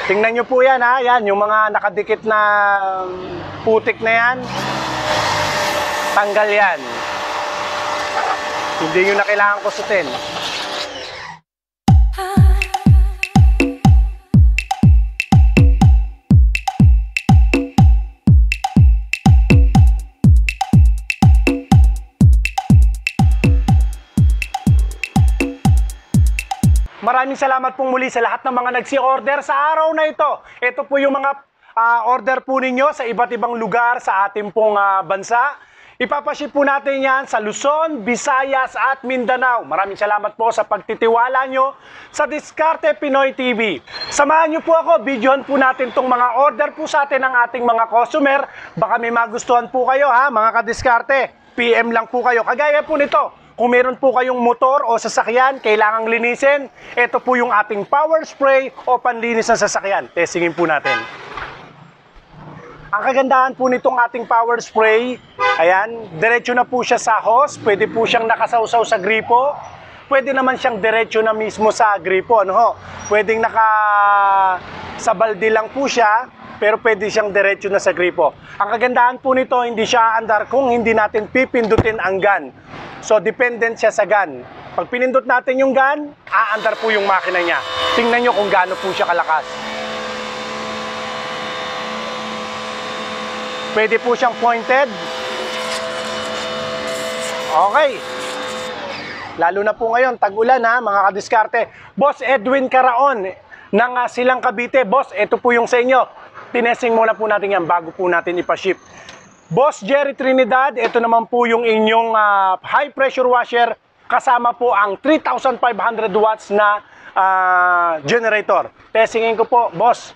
Tingnan nyo po yan ha, yan, yung mga nakadikit na putik na yan, tanggal yan. Hindi nyo na kailangan kusutin. Maraming salamat pong muli sa lahat ng mga nagsi-order sa araw na ito. Ito po yung mga order po ninyo sa iba't ibang lugar sa ating pong bansa. Ipapaship po natin yan sa Luzon, Visayas at Mindanao. Maraming salamat po sa pagtitiwala nyo sa Diskarte Pinoy TV. Samahan nyo po ako, videohan po natin itong mga order po sa atin ng ating mga customer. Baka may magustuhan po kayo ha, mga kadiskarte. PM lang po kayo. Kagaya po nito. Kung meron po kayong motor o sasakyan, kailangang linisin, ito po yung ating power spray o panlinis ng sasakyan. Testingin po natin. Ang kagandahan po nitong ating power spray, ayan, diretso na po siya sa hose, pwede po siyang nakasawsaw sa gripo, pwede naman siyang diretso na mismo sa gripo, ano ho? Pwedeng sa balde lang po siya, pero pwede siyang diretso na sa gripo. Ang kagandahan po nito, hindi siya aandar kung hindi natin pipindutin ang gun. So, dependent siya sa gun. Pag pinindot natin yung gun, aandar po yung makina niya. Tingnan nyo kung gaano po siya kalakas. Pwede po siyang pointed. Okay. Lalo na po ngayon, tag-ulan ha, mga kadiskarte. Boss Edwin Caraon ng Silang Cavite. Boss, ito po yung sa inyo. Tinesting muna po natin yan bago po natin ipaship. Boss Jerry Trinidad, ito naman po yung inyong high pressure washer kasama po ang 3,500 watts na generator. Testingin ko po, boss.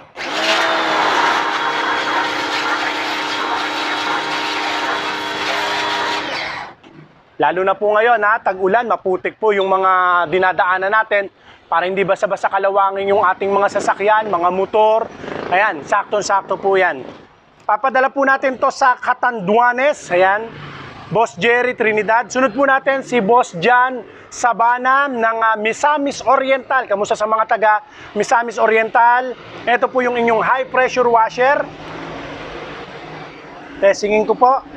Lalo na po ngayon ha, tag-ulan, maputik po yung mga dinadaanan natin para hindi basa-basa kalawangin yung ating mga sasakyan, mga motor. Ayan, sakto-sakto po yan. Papadala po natin to sa Catanduanes. Ayan, Boss Jerry Trinidad. Sunod po natin si Boss Jan Sabana ng Misamis Oriental. Kamusta sa mga taga Misamis Oriental? Ito po yung inyong high pressure washer. Testingin ko po.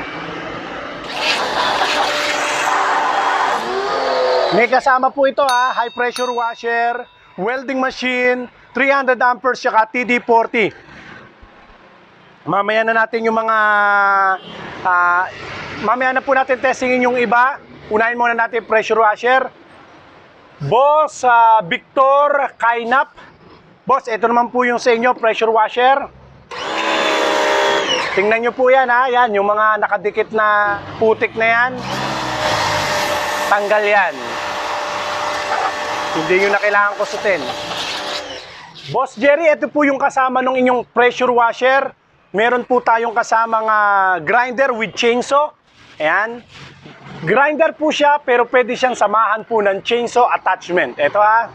May kasama po ito ha, high pressure washer, welding machine, 300 amperes, saka TD40. Mamaya na natin yung mga mamaya na po natin testingin yung iba. Unahin muna natin pressure washer. Boss Victor Kainap. Boss, ito naman po yung sa inyo pressure washer. Tingnan nyo po yan ha. Yan, yung mga nakadikit na putik na yan, tanggal yan. Hindi nyo na kailangan kusutin. Boss Jerry, ito po yung kasama ng inyong pressure washer. Meron po tayong kasamang grinder with chainsaw. Ayan. Grinder po siya, pero pwede siyang samahan po ng chainsaw attachment. Ito ha.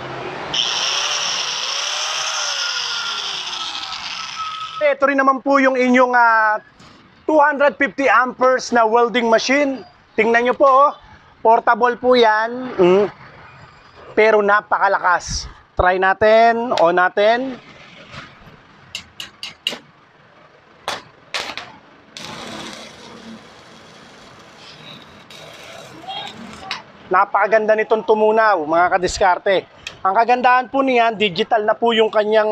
Ito rin naman po yung inyong 250 amperes na welding machine. Tingnan nyo po, oh. Portable po yan. Pero napakalakas. Try natin, on natin. Napakaganda nitong tumunaw, mga kadiskarte. Ang kagandahan po niyan, digital na po yung kanyang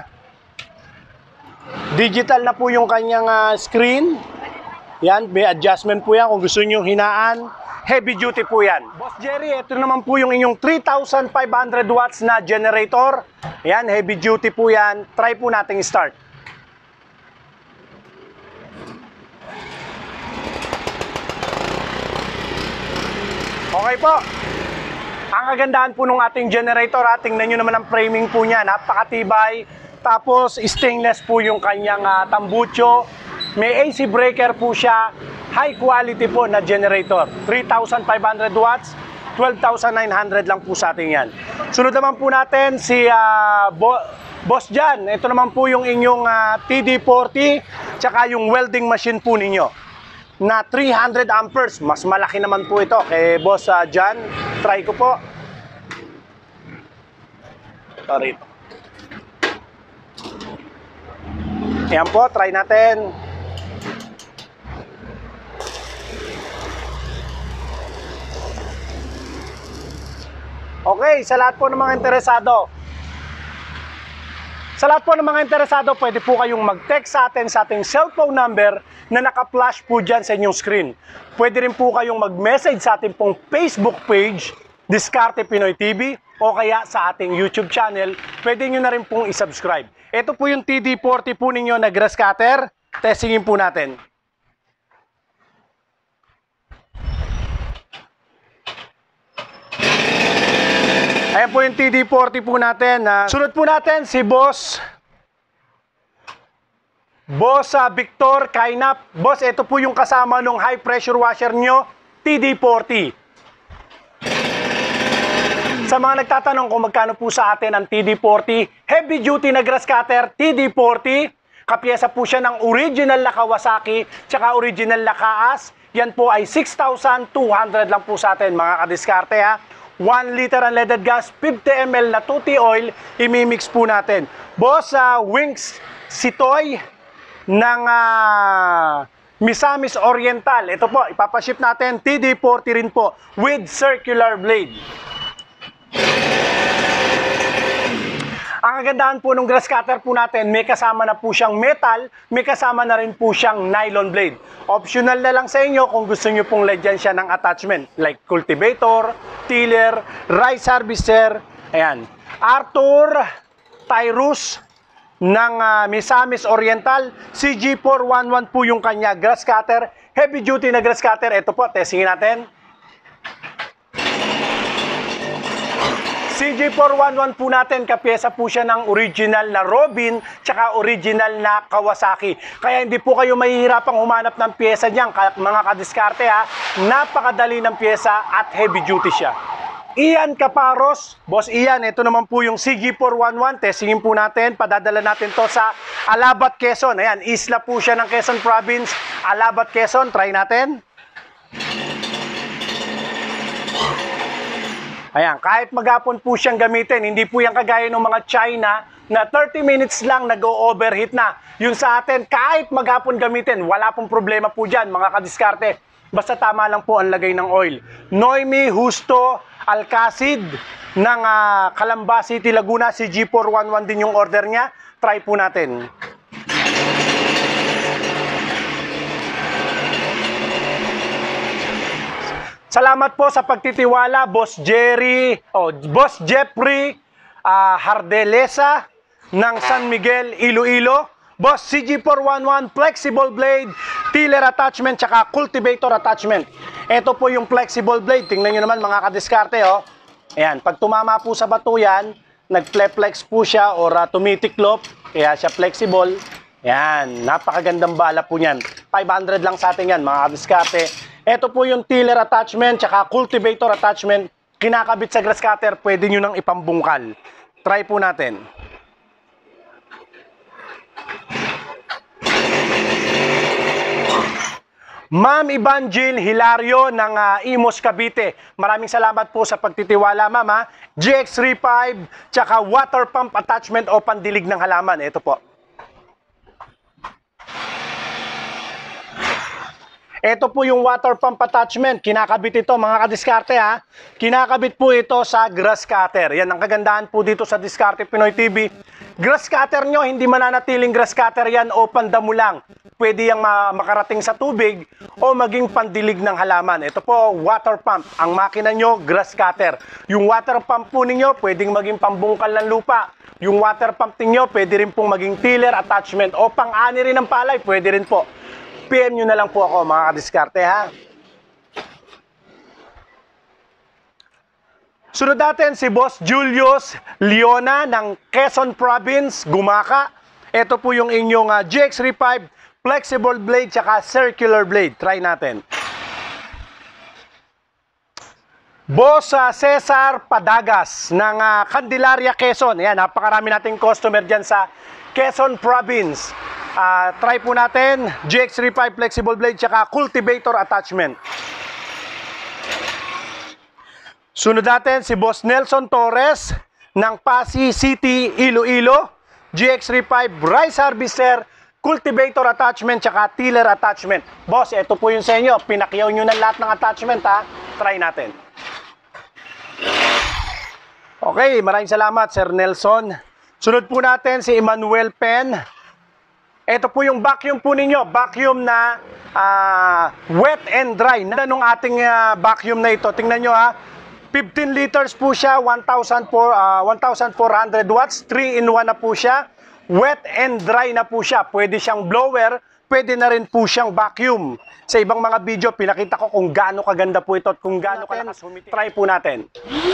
screen. Yan, may adjustment po yan kung gusto niyo hinaan. Heavy duty po yan. Boss Jerry, ito naman po yung inyong 3,500 watts na generator. Yan, heavy duty po yan. Try po nating start. Okay po. Ang kagandahan po ng ating generator, tingnan nyo naman ang framing po niya. Napakatibay. Tapos stainless po yung kanyang tambucho. May AC breaker po siya. High quality po na generator. 3,500 watts. 12,900 lang po sa atin yan. Sunod naman po natin si Boss Jan. Ito naman po yung inyong TD40. Tsaka yung welding machine po ninyo na 300 amperes. Mas malaki naman po ito kay Boss Jan. Try ko po. Sorry. Ayan po, try natin. Okay, sa lahat po ng mga interesado. Sa lahat po ng mga interesado, pwede po kayong mag-text sa atin sa ating cellphone number na naka-flash po dyan sa inyong screen. Pwede rin po kayong mag-message sa ating pong Facebook page, Diskarte Pinoy TV, o kaya sa ating YouTube channel, pwede nyo na rin pong isubscribe. Ito po yung TD40 po ninyo na grass cutter. Testingin po natin. Ayan po yung TD40 po natin. Sunod po natin si Boss Victor Kainap. Boss, ito po yung kasama ng high pressure washer nyo, TD40. Sa mga nagtatanong kung magkano po sa atin ang TD40, heavy duty na grass cutter, TD40. Kapiyesa po siya ng original na Kawasaki, tsaka original na Kaas. Yan po ay 6,200 lang po sa atin, mga kadiskarte ha. 1 liter unleaded gas, 50 ml na tuti oil, imimix po natin. Boss, Wings Sitoy ng Misamis Oriental. Ito po, ipapaship natin, TD40 rin po, with circular blade. Ang kagandahan po ng grass cutter po natin, may kasama na po siyang metal, may kasama na rin po siyang nylon blade. Optional na lang sa inyo kung gusto nyo pong lagyan siya ng attachment like cultivator, tiller, rice harvester. Ayan. Arthur Tyrus ng Misamis Oriental. CG411 po yung kanya grass cutter. Heavy duty na grass cutter. Ito po, testingin natin. CG411 po natin, kapiyesa po siya ng original na Robin, tsaka original na Kawasaki. Kaya hindi po kayo mahihirapang humanap ng pyesa niyan, mga kadiskarte ha. Napakadali ng pyesa at heavy duty siya. Ian Caparos, Boss Ian, ito naman po yung CG411. Testingin po natin, padadala natin to sa Alabat, Quezon. Ayan, isla po siya ng Quezon Province, Alabat, Quezon. Try natin. Ayan, kahit maghapon po siyang gamitin, hindi po yan kagaya ng mga China na 30 minutes lang nag-overheat na. Yung sa atin, kahit maghapon gamitin, wala pong problema po dyan, mga kadiskarte. Basta tama lang po ang lagay ng oil. Noemi Justo Alcacid ng Calamba City, Laguna, CG411 din yung order niya. Try po natin. Salamat po sa pagtitiwala, Boss Jeffrey Hardelesa ng San Miguel, Iloilo. Boss, CG411, flexible blade, tiller attachment, tsaka cultivator attachment. Ito po yung flexible blade. Tingnan nyo naman mga kadiskarte, oh. Ayan, pag tumama po sa bato yan, nag-flex po siya or tumitiklop, kaya siya flexible. Ayan, napakagandang bala po niyan. 500 lang sa atin yan, mga kadiskarte. Ito po yung tiller attachment, tsaka cultivator attachment. Kinakabit sa grass cutter, pwede nyo nang ipambungkal. Try po natin. Ma'am Evangeline Hilario ng Imos, Cavite. Maraming salamat po sa pagtitiwala, ma'am. GX35, tsaka water pump attachment o pandilig ng halaman. Ito po. Ito po yung water pump attachment. Kinakabit ito, mga kadiskarte ha. Kinakabit po ito sa grass cutter. Yan ang kagandahan po dito sa Diskarte Pinoy TV. Grass cutter nyo, hindi mananatiling grass cutter yan o pandamo lang. Pwede yung makarating sa tubig o maging pandilig ng halaman. Ito po, water pump. Ang makina nyo, grass cutter. Yung water pump po ninyo, pwedeng maging pambungkal ng lupa. Yung water pump ninyo, pwede rin pong maging tiller attachment o pang-ani rin ng palay, pwede rin po. PM nyo na lang po ako, mga kadiskarte ha. Sunod natin si Boss Julius Leona ng Quezon Province, Gumaka. Ito po yung inyong GX35 flexible blade tsaka circular blade. Try natin. Boss Cesar Padagas ng Candelaria, Quezon. Ayan, napakarami nating customer dyan sa Quezon Province. Try po natin, GX35 flexible blade tsaka cultivator attachment. Sunod natin si Boss Nelson Torres ng Pasig City, Iloilo. GX35 rice harvester cultivator attachment, tsaka tiller attachment. Boss, ito po yun sa inyo. Pinakyaw nyo na lahat ng attachment, ha? Try natin. Okay, maraming salamat, Sir Nelson. Sunod po natin si Emmanuel Pen. Ito po yung vacuum po ninyo. Vacuum na wet and dry. Nung ating vacuum na ito, tingnan nyo, ha. 15 liters po siya, 1,400 watts, 3-in-1 na po siya. Wet and dry na po siya. Pwede siyang blower, pwede na rin po siyang vacuum. Sa ibang mga video, pinakita ko kung gaano kaganda po ito at kung gaano kalakas humiti. Try po natin.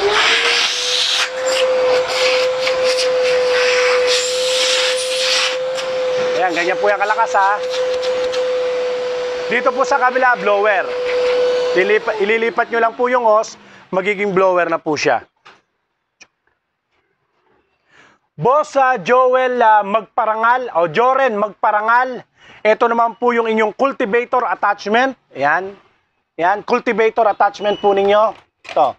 Ayan, ganyan po yung kalakas, ha. Dito po sa kabila, blower. Ililipat nyo lang po yung hose, magiging blower na po siya. Boss Joel Magparangal, o Joren Magparangal, ito naman po yung inyong cultivator attachment. Ayan. Ayan, cultivator attachment po ninyo. Ito.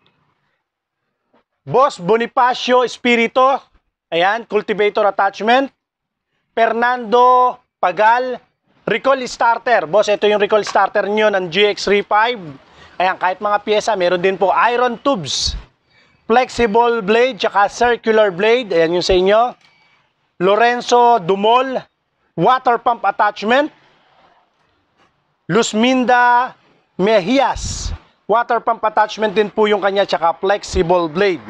Boss Bonifacio Espirito, ayan, cultivator attachment. Fernando Pagal, recall starter. Boss, ito yung recall starter nyo ng GX35. Ayan, kahit mga pyesa, meron din po iron tubes, flexible blade, tsaka circular blade. Ayan yung sa inyo. Lorenzo Dumol, water pump attachment. Luzminda Mejias, water pump attachment din po yung kanya, tsaka flexible blade.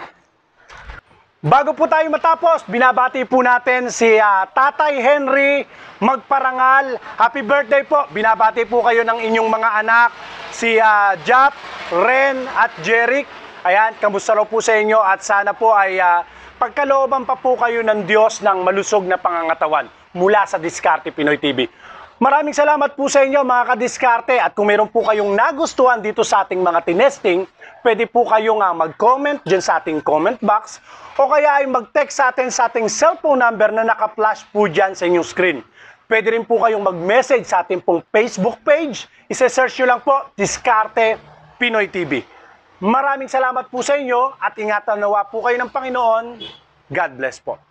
Bago po tayo matapos, binabati po natin si Tatay Henry Magparangal. Happy birthday po. Binabati po kayo ng inyong mga anak, si Jap, Ren at Jeric. Ayan, kamusta raw po sa inyo at sana po ay pagkalooban pa po kayo ng Diyos ng malusog na pangangatawan mula sa Diskarte Pinoy TV. Maraming salamat po sa inyo mga kadiskarte at kung meron po kayong nagustuhan dito sa ating mga tinesting, pwede po kayong mag-comment dyan sa ating comment box o kaya ay mag-text sa atin sa ating cellphone number na naka-flash po dyan sa inyong screen. Pwede rin po kayong mag-message sa ating pong Facebook page. Isa-search nyo lang po, Diskarte Pinoy TV. Maraming salamat po sa inyo at ingatan nawa po kayo ng Panginoon. God bless po.